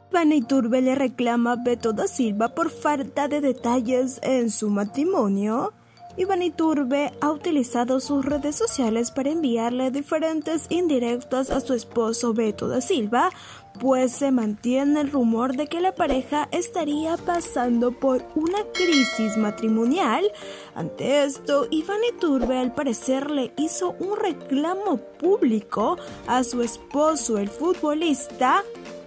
Ivana Iturbe le reclama a Beto da Silva por falta de detalles en su matrimonio. Ivana Iturbe ha utilizado sus redes sociales para enviarle diferentes indirectas a su esposo Beto da Silva, pues se mantiene el rumor de que la pareja estaría pasando por una crisis matrimonial. Ante esto, Ivana Iturbe al parecer le hizo un reclamo público a su esposo, el futbolista,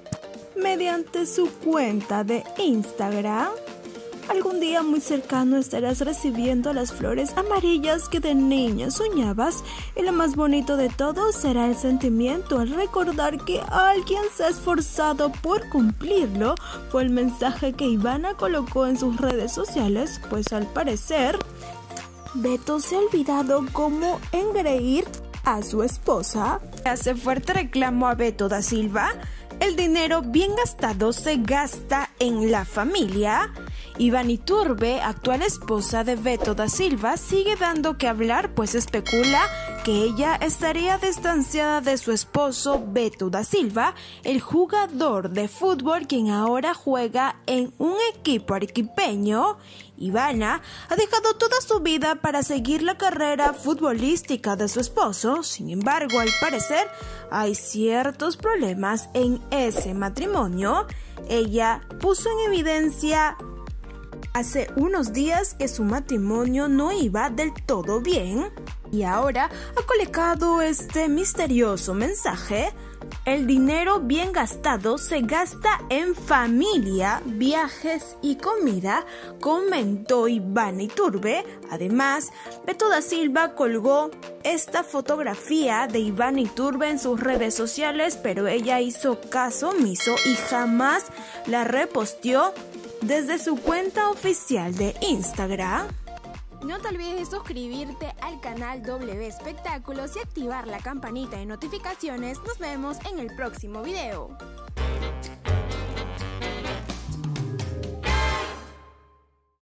mediante su cuenta de Instagram. Algún día muy cercano estarás recibiendo las flores amarillas que de niña soñabas, y lo más bonito de todo será el sentimiento al recordar que alguien se ha esforzado por cumplirlo. Fue el mensaje que Ivana colocó en sus redes sociales, pues al parecer Beto se ha olvidado cómo engreír a su esposa. Hace fuerte reclamo a Beto da Silva. El dinero bien gastado se gasta en la familia. Ivana Iturbe, actual esposa de Beto da Silva, sigue dando que hablar, pues especula que ella estaría distanciada de su esposo Beto da Silva, el jugador de fútbol quien ahora juega en un equipo arequipeño. Ivana ha dejado toda su vida para seguir la carrera futbolística de su esposo. Sin embargo, al parecer hay ciertos problemas en ese matrimonio. Ella puso en evidencia hace unos días que su matrimonio no iba del todo bien, y ahora ha colocado este misterioso mensaje: el dinero bien gastado se gasta en familia, viajes y comida, comentó Ivana Iturbe. Además, Beto da Silva colgó esta fotografía de Ivana Iturbe en sus redes sociales, pero ella hizo caso omiso y jamás la reposteó desde su cuenta oficial de Instagram. No te olvides de suscribirte al canal W Espectáculos y activar la campanita de notificaciones. Nos vemos en el próximo video.